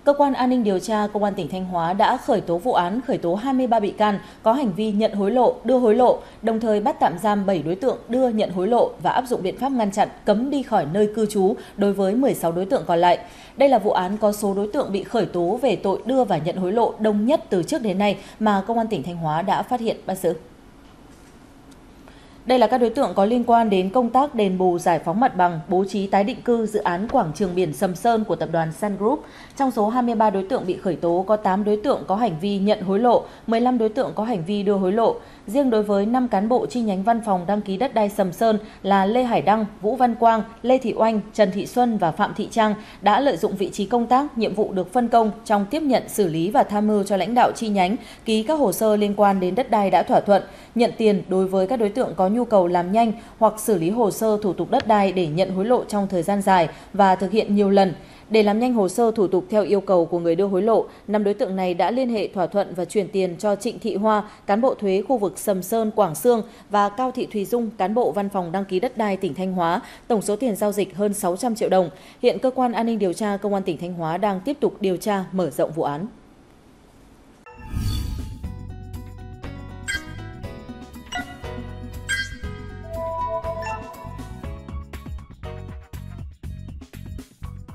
Cơ quan An ninh điều tra Công an tỉnh Thanh Hóa đã khởi tố vụ án, khởi tố 23 bị can có hành vi nhận hối lộ, đưa hối lộ, đồng thời bắt tạm giam 7 đối tượng đưa nhận hối lộ và áp dụng biện pháp ngăn chặn cấm đi khỏi nơi cư trú đối với 16 đối tượng còn lại. Đây là vụ án có số đối tượng bị khởi tố về tội đưa và nhận hối lộ đông nhất từ trước đến nay mà Công an tỉnh Thanh Hóa đã phát hiện bắt giữ. Đây là các đối tượng có liên quan đến công tác đền bù giải phóng mặt bằng, bố trí tái định cư dự án quảng trường biển Sầm Sơn của tập đoàn Sun Group. Trong số 23 đối tượng bị khởi tố có 8 đối tượng có hành vi nhận hối lộ, 15 đối tượng có hành vi đưa hối lộ. Riêng đối với 5 cán bộ chi nhánh văn phòng đăng ký đất đai Sầm Sơn là Lê Hải Đăng, Vũ Văn Quang, Lê Thị Oanh, Trần Thị Xuân và Phạm Thị Trang đã lợi dụng vị trí công tác, nhiệm vụ được phân công trong tiếp nhận, xử lý và tham mưu cho lãnh đạo chi nhánh ký các hồ sơ liên quan đến đất đai đã thỏa thuận, nhận tiền đối với các đối tượng có nhu cầu làm nhanh hoặc xử lý hồ sơ thủ tục đất đai để nhận hối lộ trong thời gian dài và thực hiện nhiều lần. Để làm nhanh hồ sơ thủ tục theo yêu cầu của người đưa hối lộ, 5 đối tượng này đã liên hệ thỏa thuận và chuyển tiền cho Trịnh Thị Hoa, cán bộ thuế khu vực Sầm Sơn, Quảng Xương và Cao Thị Thùy Dung, cán bộ văn phòng đăng ký đất đai tỉnh Thanh Hóa, tổng số tiền giao dịch hơn 600 triệu đồng. Hiện cơ quan an ninh điều tra Công an tỉnh Thanh Hóa đang tiếp tục điều tra mở rộng vụ án.